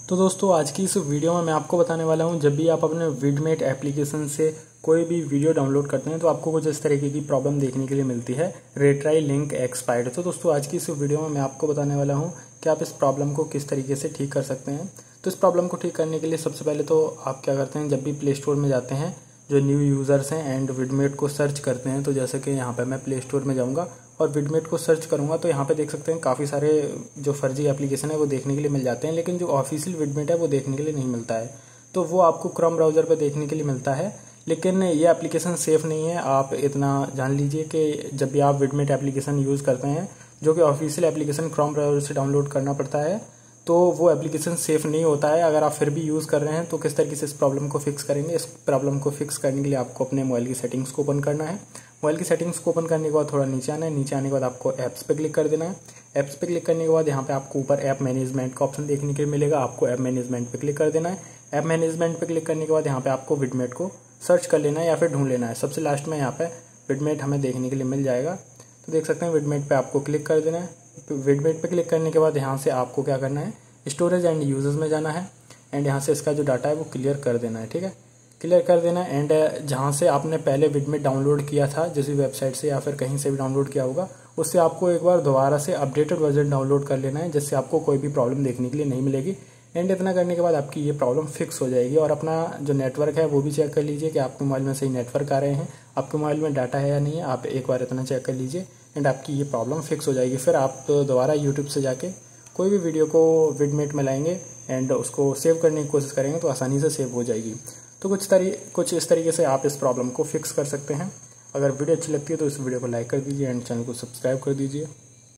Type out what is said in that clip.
तो दोस्तों आज की इस वीडियो में मैं आपको बताने वाला हूं, जब भी आप अपने विडमेट एप्लीकेशन से कोई भी वीडियो डाउनलोड करते हैं तो आपको कुछ इस तरीके की प्रॉब्लम देखने के लिए मिलती है, रेट्राई लिंक एक्सपायर्ड। तो दोस्तों आज की इस वीडियो में मैं आपको बताने वाला हूं कि आप इस प्रॉब्लम को किस तरीके से ठीक कर सकते हैं। तो इस प्रॉब्लम को ठीक करने के लिए सबसे पहले तो आप क्या करते हैं, जब भी प्ले स्टोर में जाते हैं, जो न्यू यूज़र्स हैं एंड विडमेट को सर्च करते हैं, तो जैसे कि यहाँ पर मैं प्ले स्टोर में जाऊँगा और विडमेट को सर्च करूंगा तो यहाँ पे देख सकते हैं काफ़ी सारे जो फर्जी एप्लीकेशन है वो देखने के लिए मिल जाते हैं, लेकिन जो ऑफिशियल विडमेट है वो देखने के लिए नहीं मिलता है। तो वो आपको क्रोम ब्राउज़र पर देखने के लिए मिलता है, लेकिन ये एप्लीकेशन सेफ़ नहीं है। आप इतना जान लीजिए कि जब भी आप विडमेट एप्लीकेशन यूज़ करते हैं, जो कि ऑफिशियल एप्लीकेशन क्रोम ब्राउज़र से डाउनलोड करना पड़ता है, तो वो एप्लीकेशन सेफ़ नहीं होता है। अगर आप फिर भी यूज़ कर रहे हैं तो किस तरीके से इस प्रॉब्लम को फिक्स करेंगे। इस प्रॉब्लम को फिक्स करने के लिए आपको अपने मोबाइल की सेटिंग्स को ओपन करना है। मोबाइल की सेटिंग्स को ओपन करने के बाद थोड़ा नीचे आना है। नीचे आने के बाद आपको ऐप्स पे क्लिक कर देना है। ऐप्स पे क्लिक करने के बाद यहाँ पे आपको ऊपर ऐप मैनेजमेंट का ऑप्शन देखने के लिए मिलेगा। आपको ऐप मैनेजमेंट पे क्लिक कर देना है। ऐप मैनेजमेंट पे क्लिक करने के बाद यहाँ पे आपको विडमेट को सर्च कर लेना है या फिर ढूंढ लेना है। सबसे लास्ट में यहाँ पे विडमेट हमें देखने के लिए मिल जाएगा। तो देख सकते हैं विडमेट पे आपको क्लिक कर देना है। विडमेट पे क्लिक करने के बाद यहाँ से आपको क्या करना है, स्टोरेज एंड यूजर्स में जाना है एंड यहाँ से इसका जो डाटा है वो क्लियर कर देना है। ठीक है, क्लियर कर देना है। एंड जहाँ से आपने पहले विडमेट डाउनलोड किया था, जिस भी वेबसाइट से या फिर कहीं से भी डाउनलोड किया होगा, उससे आपको एक बार दोबारा से अपडेटेड वर्जन डाउनलोड कर लेना है, जिससे आपको कोई भी प्रॉब्लम देखने के लिए नहीं मिलेगी। एंड इतना करने के बाद आपकी ये प्रॉब्लम फिक्स हो जाएगी। और अपना जो नेटवर्क है वो भी चेक कर लीजिए कि आपके मोबाइल में सही नेटवर्क आ रहे हैं, आपके मोबाइल में डाटा है या नहीं है। आप एक बार इतना चेक कर लीजिए एंड आपकी ये प्रॉब्लम फिक्स हो जाएगी। फिर आप दोबारा यूट्यूब से जाके कोई भी वीडियो को विडमेट में लाएंगे एंड उसको सेव करने की कोशिश करेंगे तो आसानी से सेव हो जाएगी। तो कुछ इस तरीके से आप इस प्रॉब्लम को फिक्स कर सकते हैं। अगर वीडियो अच्छी लगती है तो इस वीडियो को लाइक कर दीजिए एंड चैनल को सब्सक्राइब कर दीजिए।